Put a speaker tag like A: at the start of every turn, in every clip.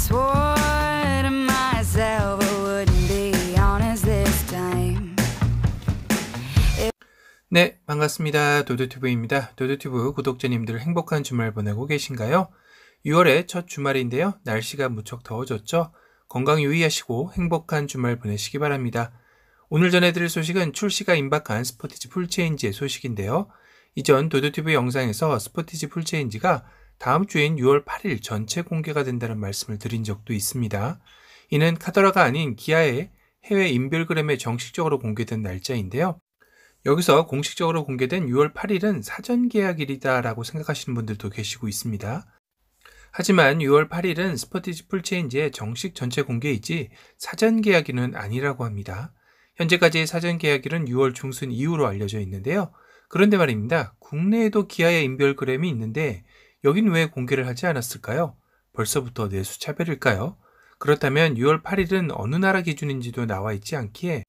A: swore to myself I wouldn't be honest this time.
B: 네, 반갑습니다. 도도튜브입니다. 도도튜브 구독자님들 행복한 주말 보내고 계신가요? 6월의 첫 주말인데요. 날씨가 무척 더워졌죠? 건강 유의하시고 행복한 주말 보내시기 바랍니다. 오늘 전해드릴 소식은 출시가 임박한 스포티지 풀체인지의 소식인데요. 이전 도도튜브 영상에서 스포티지 풀체인지가 다음 주인 6월 8일 전체 공개가 된다는 말씀을 드린 적도 있습니다. 이는 카더라가 아닌 기아의 해외 인별그램에 정식적으로 공개된 날짜인데요. 여기서 공식적으로 공개된 6월 8일은 사전 계약일이다 라고 생각하시는 분들도 계시고 있습니다. 하지만 6월 8일은 스포티지 풀체인지의 정식 전체 공개이지 사전 계약일은 아니라고 합니다. 현재까지의 사전 계약일은 6월 중순 이후로 알려져 있는데요. 그런데 말입니다. 국내에도 기아의 인별그램이 있는데 여긴 왜 공개를 하지 않았을까요? 벌써부터 내수 차별일까요? 그렇다면 6월 8일은 어느 나라 기준인지도 나와 있지 않기에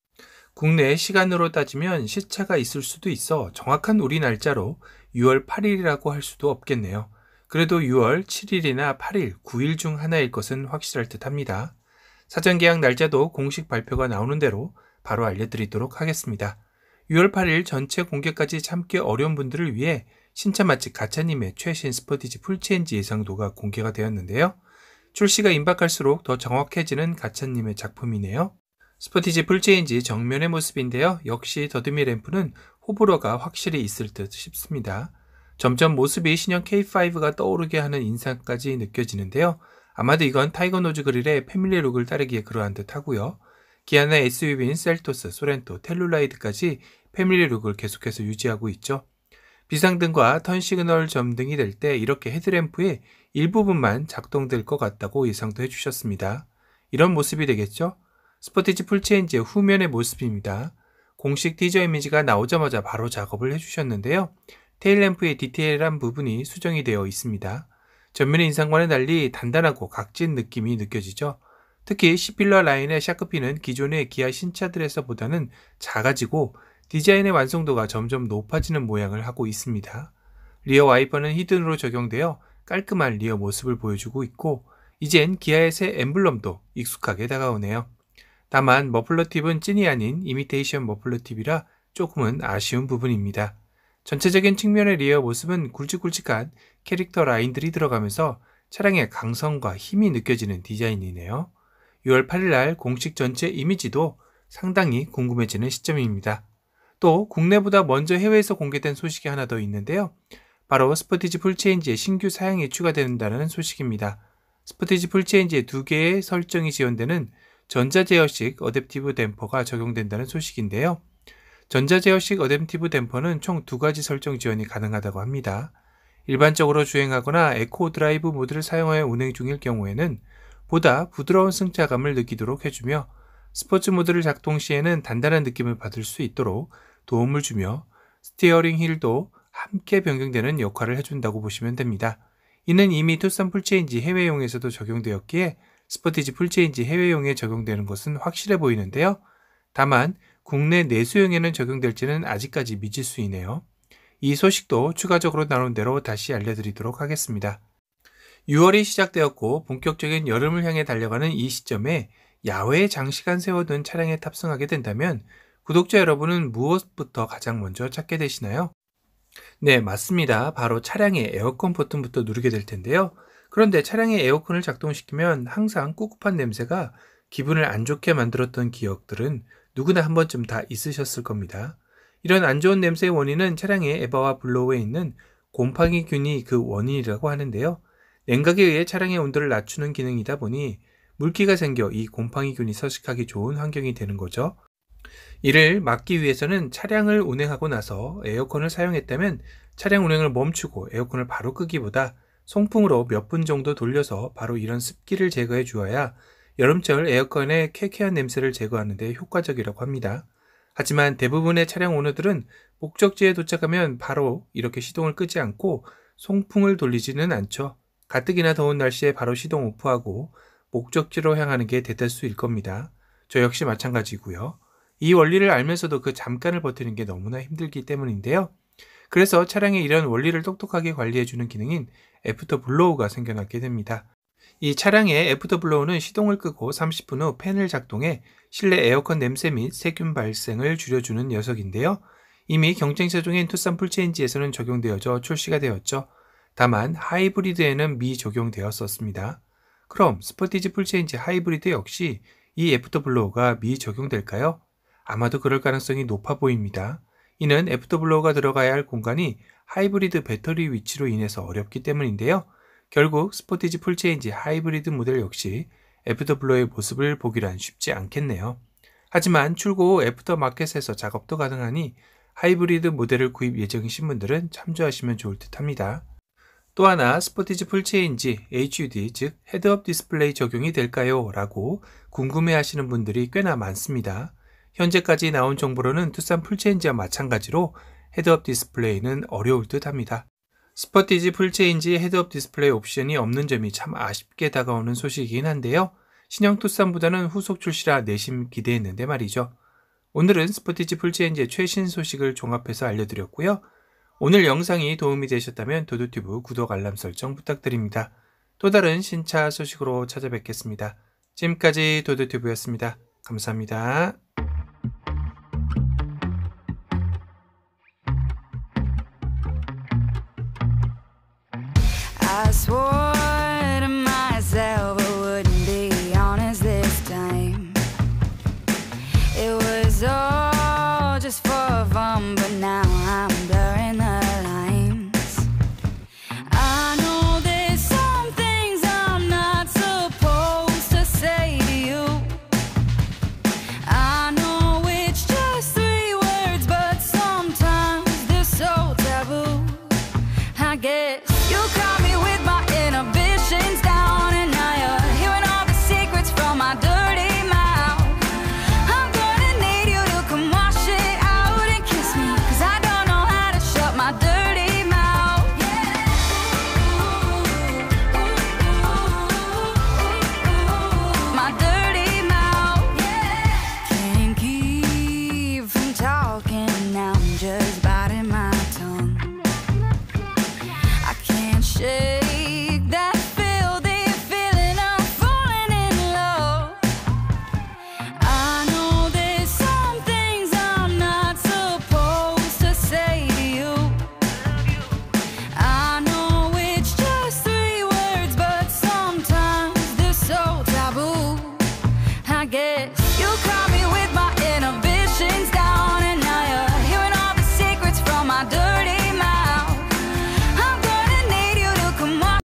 B: 국내 시간으로 따지면 시차가 있을 수도 있어 정확한 우리 날짜로 6월 8일이라고 할 수도 없겠네요. 그래도 6월 7일이나 8일, 9일 중 하나일 것은 확실할 듯 합니다. 사전 계약 날짜도 공식 발표가 나오는 대로 바로 알려드리도록 하겠습니다. 6월 8일 전체 공개까지 참기 어려운 분들을 위해 신차 맛집 가차님의 최신 스포티지 풀체인지 예상도가 공개가 되었는데요. 출시가 임박할수록 더 정확해지는 가차님의 작품이네요. 스포티지 풀체인지 정면의 모습인데요. 역시 더듬이 램프는 호불호가 확실히 있을 듯 싶습니다. 점점 모습이 신형 K5가 떠오르게 하는 인상까지 느껴지는데요. 아마도 이건 타이거 노즈 그릴의 패밀리 룩을 따르기에 그러한 듯 하고요. 기아나 SUV인 셀토스, 소렌토, 텔룰라이드까지 패밀리 룩을 계속해서 유지하고 있죠. 비상등과 턴 시그널 점등이 될 때 이렇게 헤드램프의 일부분만 작동될 것 같다고 예상도 해주셨습니다. 이런 모습이 되겠죠? 스포티지 풀체인지의 후면의 모습입니다. 공식 티저 이미지가 나오자마자 바로 작업을 해주셨는데요. 테일램프의 디테일한 부분이 수정이 되어 있습니다. 전면의 인상과는 달리 단단하고 각진 느낌이 느껴지죠. 특히 C필러 라인의 샤크피는 기존의 기아 신차들에서보다는 작아지고 디자인의 완성도가 점점 높아지는 모양을 하고 있습니다. 리어 와이퍼는 히든으로 적용되어 깔끔한 리어 모습을 보여주고 있고 이젠 기아의 새 엠블럼도 익숙하게 다가오네요. 다만 머플러 팁은 찐이 아닌 이미테이션 머플러 팁이라 조금은 아쉬운 부분입니다. 전체적인 측면의 리어 모습은 굵직굵직한 캐릭터 라인들이 들어가면서 차량의 강성과 힘이 느껴지는 디자인이네요. 6월 8일날 공식 전체 이미지도 상당히 궁금해지는 시점입니다. 또 국내보다 먼저 해외에서 공개된 소식이 하나 더 있는데요. 바로 스포티지 풀체인지의 신규 사양이 추가된다는 소식입니다. 스포티지 풀체인지의 2개의 설정이 지원되는 전자제어식 어댑티브 댐퍼가 적용된다는 소식인데요. 전자제어식 어댑티브 댐퍼는 총 2가지 설정 지원이 가능하다고 합니다. 일반적으로 주행하거나 에코 드라이브 모드를 사용하여 운행 중일 경우에는 보다 부드러운 승차감을 느끼도록 해주며 스포츠 모드를 작동 시에는 단단한 느낌을 받을 수 있도록 도움을 주며 스티어링 휠도 함께 변경되는 역할을 해준다고 보시면 됩니다. 이는 이미 투싼 풀체인지 해외용에서도 적용되었기에 스포티지 풀체인지 해외용에 적용되는 것은 확실해 보이는데요. 다만 국내 내수용에는 적용될지는 아직까지 미지수이네요. 이 소식도 추가적으로 나온 대로 다시 알려드리도록 하겠습니다. 6월이 시작되었고 본격적인 여름을 향해 달려가는 이 시점에 야외에 장시간 세워둔 차량에 탑승하게 된다면 구독자 여러분은 무엇부터 가장 먼저 찾게 되시나요? 네, 맞습니다. 바로 차량의 에어컨 버튼부터 누르게 될 텐데요. 그런데 차량의 에어컨을 작동시키면 항상 꿉꿉한 냄새가 기분을 안 좋게 만들었던 기억들은 누구나 한 번쯤 다 있으셨을 겁니다. 이런 안 좋은 냄새의 원인은 차량의 에바와 블로어에 있는 곰팡이균이 그 원인이라고 하는데요. 냉각에 의해 차량의 온도를 낮추는 기능이다 보니 물기가 생겨 이 곰팡이균이 서식하기 좋은 환경이 되는 거죠. 이를 막기 위해서는 차량을 운행하고 나서 에어컨을 사용했다면 차량 운행을 멈추고 에어컨을 바로 끄기보다 송풍으로 몇 분 정도 돌려서 바로 이런 습기를 제거해 주어야 여름철 에어컨의 쾌쾌한 냄새를 제거하는 데 효과적이라고 합니다. 하지만 대부분의 차량 오너들은 목적지에 도착하면 바로 이렇게 시동을 끄지 않고 송풍을 돌리지는 않죠. 가뜩이나 더운 날씨에 바로 시동 오프하고 목적지로 향하는 게 대다수일 겁니다. 저 역시 마찬가지고요. 이 원리를 알면서도 그 잠깐을 버티는 게 너무나 힘들기 때문인데요. 그래서 차량의 이런 원리를 똑똑하게 관리해주는 기능인 애프터 블로우가 생겨나게 됩니다. 이 차량의 애프터블로우는 시동을 끄고 30분 후 팬을 작동해 실내 에어컨 냄새 및 세균 발생을 줄여주는 녀석인데요. 이미 경쟁차 중인 투싼 풀체인지에서는 적용되어져 출시가 되었죠. 다만 하이브리드에는 미적용되었었습니다. 그럼 스포티지 풀체인지 하이브리드 역시 이 애프터블로우가 미적용될까요? 아마도 그럴 가능성이 높아 보입니다. 이는 애프터블로우가 들어가야 할 공간이 하이브리드 배터리 위치로 인해서 어렵기 때문인데요. 결국 스포티지 풀체인지 하이브리드 모델 역시 애프터블로우의 모습을 보기란 쉽지 않겠네요. 하지만 출고 후 애프터마켓에서 작업도 가능하니 하이브리드 모델을 구입 예정이신 분들은 참조하시면 좋을 듯 합니다. 또 하나 스포티지 풀체인지 HUD 즉 헤드업 디스플레이 적용이 될까요? 라고 궁금해 하시는 분들이 꽤나 많습니다. 현재까지 나온 정보로는 투싼 풀체인지와 마찬가지로 헤드업 디스플레이는 어려울 듯 합니다. 스포티지 풀체인지 헤드업 디스플레이 옵션이 없는 점이 참 아쉽게 다가오는 소식이긴 한데요. 신형 투싼보다는 후속 출시라 내심 기대했는데 말이죠. 오늘은 스포티지 풀체인지의 최신 소식을 종합해서 알려드렸고요. 오늘 영상이 도움이 되셨다면 도도튜브 구독 알람 설정 부탁드립니다. 또 다른 신차 소식으로 찾아뵙겠습니다. 지금까지 도도튜브였습니다. 감사합니다.
A: I swore to myself I wouldn't be honest this time. It was all just for fun, but now